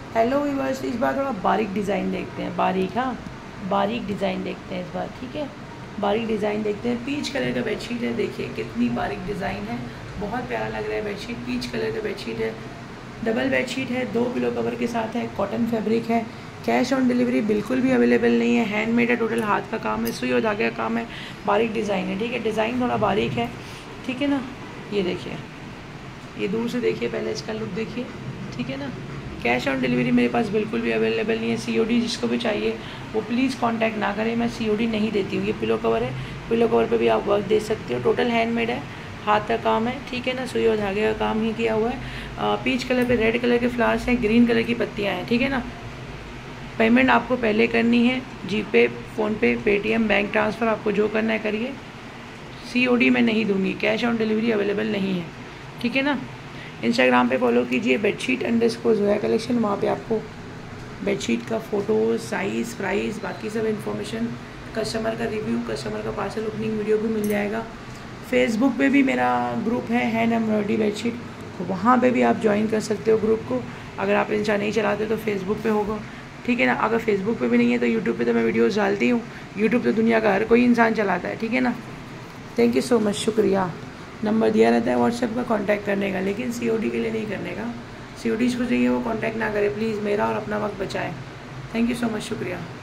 Hello viewers, इस बार थोड़ा बारीक डिज़ाइन देखते हैं। बारीक, हाँ बारीक डिज़ाइन देखते हैं इस बार, ठीक है। बारीक डिज़ाइन देखते हैं। पीच कलर का बेडशीट है, देखिए कितनी बारीक डिज़ाइन है, बहुत प्यारा लग रहा है बेडशीट। पीच कलर का बेडशीट है, डबल बेडशीट है, 2 पिलो कवर के साथ है, कॉटन फैब्रिक है। कैश ऑन डिलीवरी बिल्कुल भी अवेलेबल नहीं है, हैंडमेड है, टोटल हाथ का काम है, सुई और धागे का काम है, बारीक डिज़ाइन है, ठीक है। डिज़ाइन थोड़ा बारीक है, ठीक है ना। ये देखिए, ये दूर से देखिए, पहले इसका लुक देखिए, ठीक है ना। कैश ऑन डिलीवरी मेरे पास बिल्कुल भी अवेलेबल नहीं है। सीओडी जिसको भी चाहिए वो प्लीज़ कांटेक्ट ना करें, मैं सीओडी नहीं देती हूँ। ये पिलो कवर है, पिलो कवर पे भी आप वर्क दे सकते हो। टोटल हैंडमेड है, हाथ का काम है, ठीक है ना। सुई और धागे का काम ही किया हुआ है। पीच कलर पे रेड कलर के फ्लावर्स हैं, ग्रीन कलर की पत्तियाँ हैं, ठीक है ना। पेमेंट आपको पहले करनी है, GPay, PhonePe, Paytm, bank transfer, आपको जो करना है करिए। सीओडी मैं नहीं दूँगी, कैश ऑन डिलीवरी अवेलेबल नहीं है, ठीक है ना। इंस्टाग्राम पे फॉलो कीजिए bedsheet_zoya कलेक्शन, वहाँ पे आपको बेडशीट का फ़ोटो, साइज़, प्राइस, बाकी सब इन्फॉर्मेशन, कस्टमर का रिव्यू, कस्टमर का पार्सल ओपनिंग वीडियो भी मिल जाएगा। फेसबुक पे भी मेरा ग्रुप है हैंड एम्ब्रॉयडरी बेडशीट, वहाँ पे भी आप ज्वाइन कर सकते हो ग्रुप को। अगर आप इंस्टा नहीं चलाते तो फेसबुक पे होगा, ठीक है ना। अगर फेसबुक पे भी नहीं है तो यूट्यूब पे तो मैं वीडियोस डालती हूँ। यूट्यूब तो दुनिया का हर कोई इंसान चलाता है, ठीक है ना। थैंक यू सो मच, शुक्रिया। नंबर दिया रहता है व्हाट्सएप का कांटेक्ट करने का, लेकिन सीओडी के लिए नहीं करने का। सीओडी जिसको चाहिए वो कांटेक्ट ना करे प्लीज़, मेरा और अपना वक्त बचाएं। थैंक यू सो मच, शुक्रिया।